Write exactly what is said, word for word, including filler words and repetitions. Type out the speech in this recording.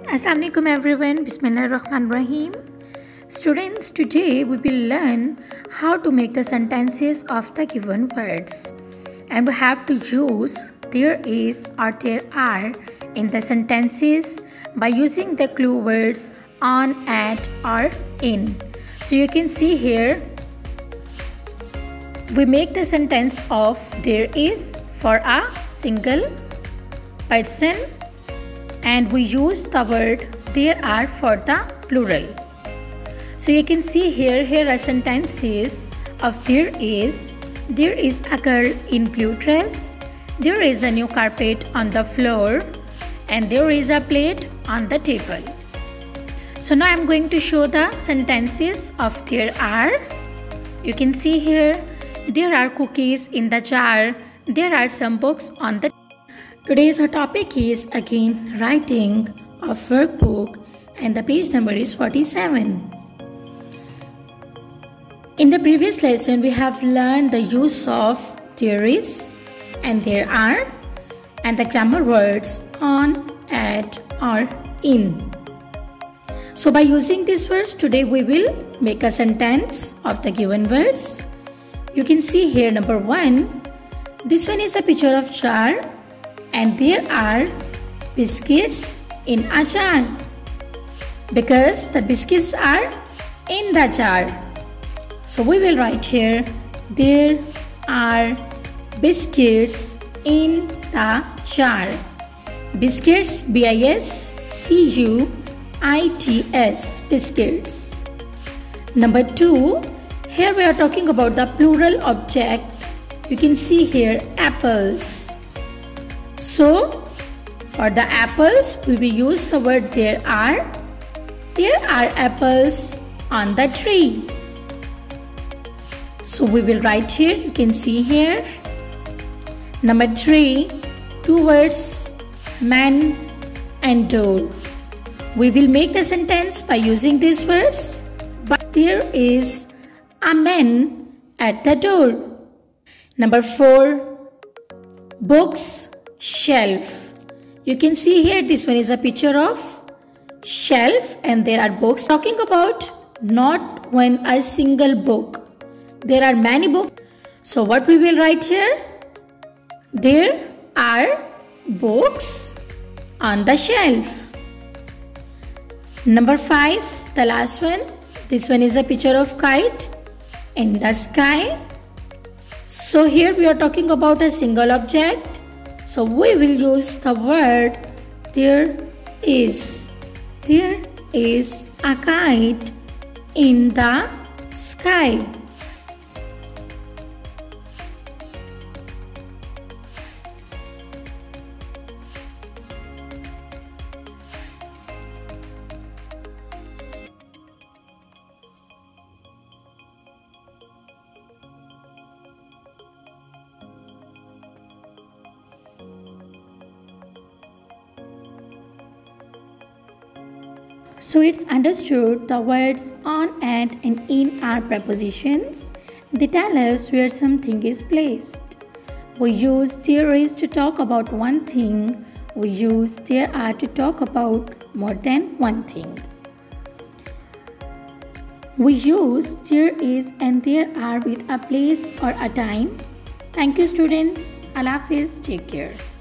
Assalamualaikum everyone. Bismillahirrahmanirrahim. Students, today we will learn how to make the sentences of the given words, and we have to use there is or there are in the sentences by using the clue words on, at or in. So you can see here we make the sentence of there is for a single person, and we use the word there are for the plural. So you can see here here are sentences of there is. There is a girl in blue dress. There is a new carpet on the floor, and there is a plate on the table. So now I am going to show the sentences of there are. You can see here there are cookies in the jar. There are some books on the. Today's our topic is again writing of workbook, and the page number is forty-seven. In the previous lesson we have learned the use of there is and there are and the grammar words on, at or in. So by using these words today we will make a sentence of the given words. You can see here number one. This one is a picture of jar, and there are biscuits in a jar because the biscuits are in the jar. So we will write here there are biscuits in the jar. Biscuits, B I S C U I T S, biscuits. Number two, here we are talking about the plural object. You can see here apples. So, for the apples, we will use the word there are. There are apples on the tree. So, we will write here. You can see here. Number three, two words, man and door. We will make the sentence by using these words. But there is a man at the door. Number four, books, shelf. You can see here this one is a picture of shelf, and there are books. Talking about not one a single book. There are many books. So what we will write here? There are books on the shelf. Number five, the last one. This one is a picture of kite in the sky. So here we are talking about a single object. So we will use the word there is. There is a kite in the sky. So it's understood the words on, at and in are prepositions. They tell us where something is placed. We use there is to talk about one thing. We use there are to talk about more than one thing. We use there is and there are with a place or a time. Thank you students. Allah Hafiz. Take care.